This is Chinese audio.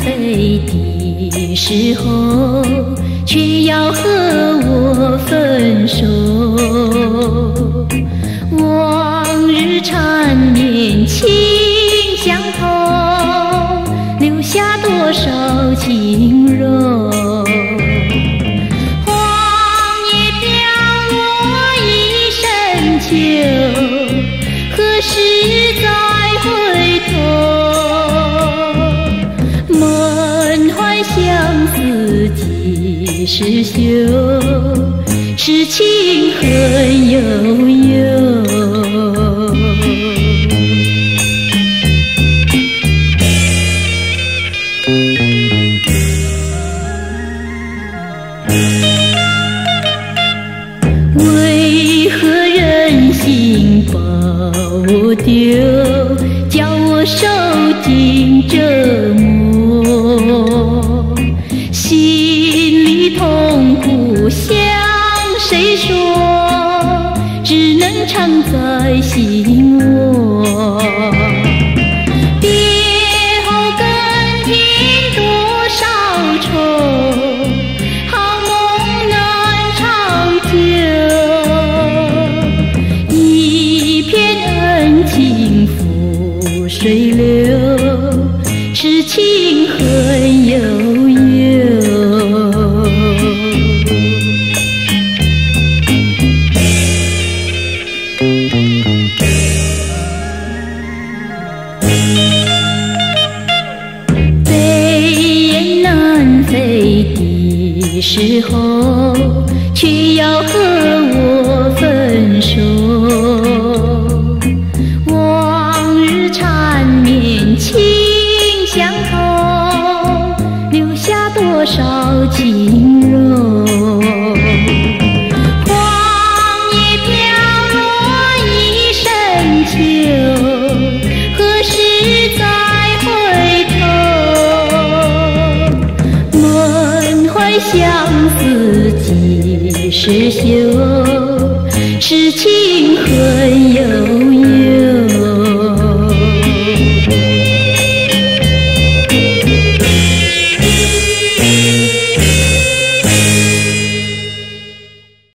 飞的时候，却要和我分手。往日缠绵情相投，留下多少情柔。荒野漂泊一生秋，何时再回头？满怀相思几时休？痴情恨悠悠。为何忍心把我丢，叫我受尽折磨？心里痛苦向谁说？只能藏在心窝。别后更添多少愁，好梦难长久。一片恩情付水流，痴情恨悠悠。飞雁南飞的时候，却要和我分手。往日缠绵情相投，留下多少情柔。荒野漂泊一生秋，何时再回头？满怀相思几时休？痴情恨